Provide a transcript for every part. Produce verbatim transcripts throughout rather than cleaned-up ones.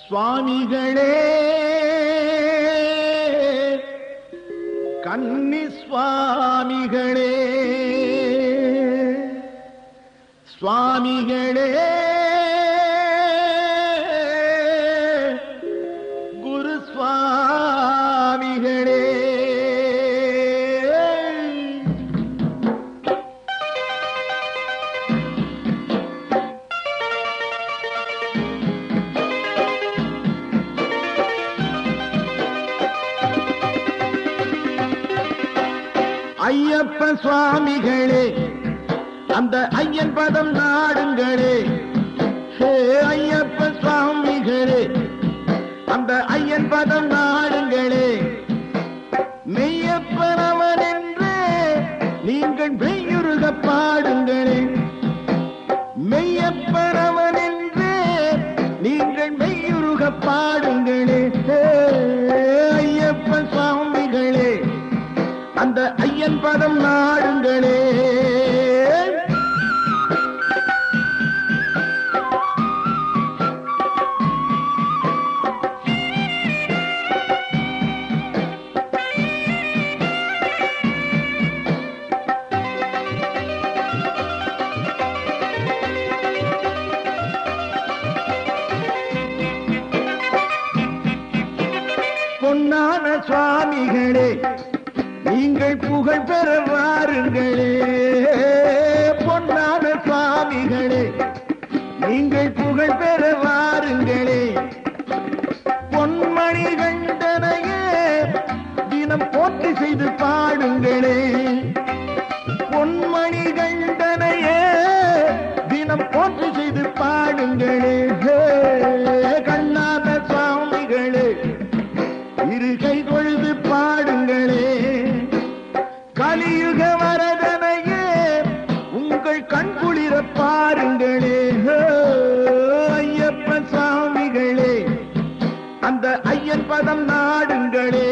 சுவாமிகளே கன்னி சுவாமிகளே சுவாமிகளே குரு சுவாமிகளே ஐயப்ப சுவாமிகளே அந்த ஐயன் பதம் நாடுங்களே. ஹே ஐயப்ப சுவாமிகளே அந்த ஐயன் பதம் நாடுங்களே. மெய்யப்பனவன் என்றே நீங்கள் மெய்யுருக பாடுங்களே. மெய்யப்பனவன் என்றே நீங்கள் மெய்யுருக பாடுங்களே. ஹே ஐயப்ப சுவாமிகளே அந்த ஐயன் பதம் நாடுங்களே. பொன்னான சுவாமிகளே நீங்கள் புகழ் பெற வாருங்களே. பொன்னான சுவாமிகளே நீங்கள் புகழ் பெற வாருங்களே. பொன்மணி கண்டனையே தினம் போற்றி செய்து பாடுங்களே. பொன்மணி கண்டனையே தினம் போற்றி செய்து பாடுங்களே. கண்ணாத சுவாமிகளே இரு கை கொழுது பாடுங்களே. கலியுக வரதனையே உங்கள் கண் குளிர பாருங்களே. ஐயப்ப சுவாமிகளே அந்த ஐயன் பதம் நாடுங்களே.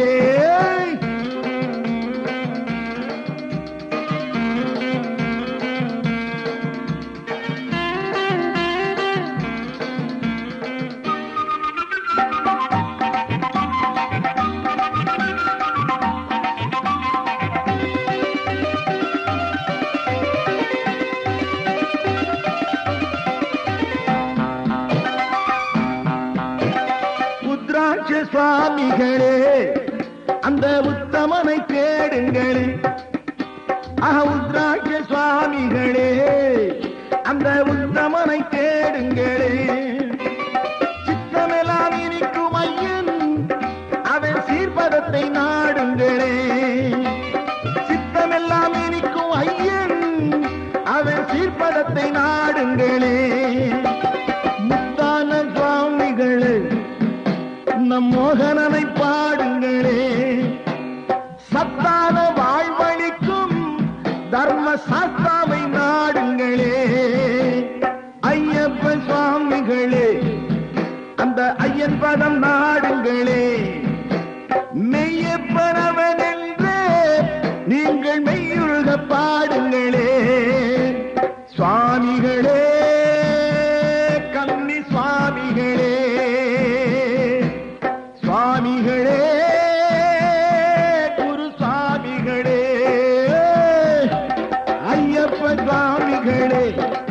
சுவாமிகளே அந்த உத்தமனை தேடுங்களே. உத்ராட்ச சுவாமிகளே அந்த உத்தமனை தேடுங்களே. சித்தமெல்லாம் இனிக்கும் ஐயன் அவன் சீர்பதத்தை நாடுங்களே. சித்தமெல்லாம் இனிக்கும் ஐயன் அவன் சீர்பதத்தை நாடுங்களே. முத்தான சுவாமிகளே நம் மோகனனை பாடுங்களே. சத்தான வாழ்வழிக்கும் தர்ம சாஸ்தாவை நாடுங்களே. ஐயப்ப சுவாமிகளே அந்த ஐயன் பதம் நாடுங்களே. மெய்யப்பனவன் என்றே நீங்கள் மெய்யுருக பாடுங்களே. சுவாமிகளே கன்னி சுவாமிகளே சுவாமிகளே குரு சுவாமிகளே ஐயப்ப சுவாமிகளே